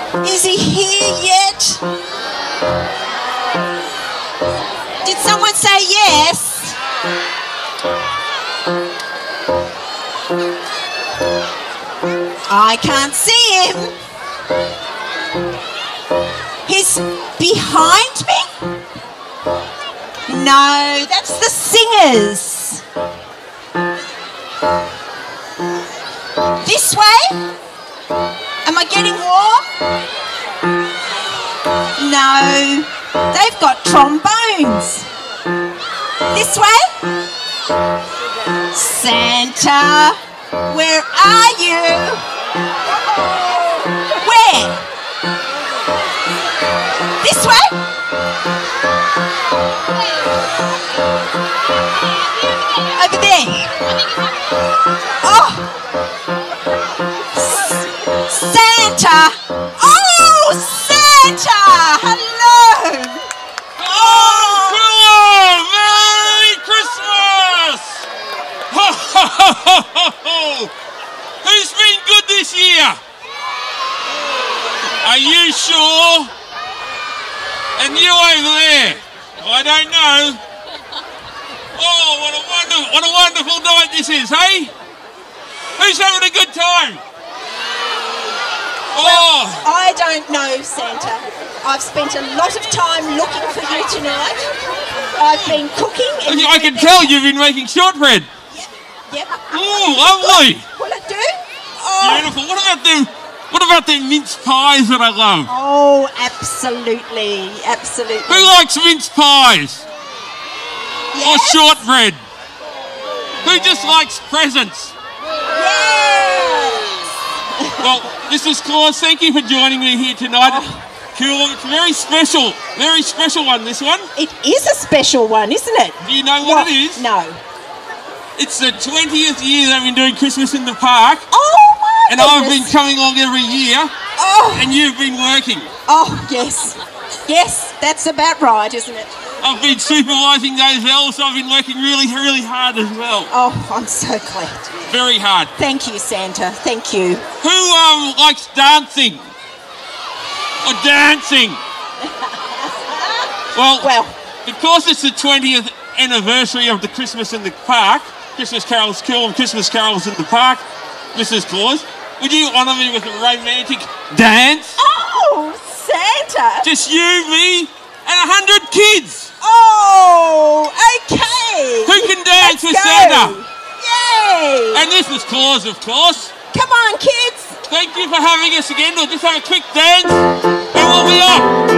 Is he here yet? Did someone say yes? I can't see him. He's behind me? No, that's the singers. This way? Am I getting warm? No, they've got trombones. This way? Santa, where are you? Where? This way? Over there. Oh! Santa! Oh, Santa! Hello! Oh, Coolum! Merry Christmas! Ho, ho, ho, ho, ho. Who's been good this year? Are you sure? And you over there? I don't know. Oh, what a wonderful night this is, hey? Who's having a good time? Well, I don't know, Santa. I've spent a lot of time looking for you tonight. I've been cooking. And I can tell you've been making shortbread. Yep. Oh, lovely. Will it do? Oh. Beautiful. What about them mince pies that I love? Oh, absolutely. Absolutely. Who likes mince pies? Yes? Or shortbread? Who just likes presents? Yes. Well, Mrs. Claus, thank you for joining me here tonight. Cool. It's a very special one, this one. It is a special one, isn't it? Do you know what it is? No. It's the 20th year they've been doing Christmas in the park. Oh, my And goodness. I've been coming along every year. Oh. And you've been working. Oh, yes. Yes, that's about right, isn't it? I've been supervising those elves. I've been working really, really hard as well. Oh, I'm so glad. Very hard. Thank you, Santa. Thank you. Who likes dancing? Or dancing? Well, because it's the 20th anniversary of the Christmas in the Park, Christmas carols, Coolum Christmas carols in the park, Mrs. Claus, would you honour me with a romantic dance? Oh, Santa. Just you, me, and 100 kids. Oh, okay. Who can dance with Let's go. Santa? Yay. And Mrs. Claus, of course. Come on, kids. Thank you for having us again. We'll just have a quick dance and we'll be off.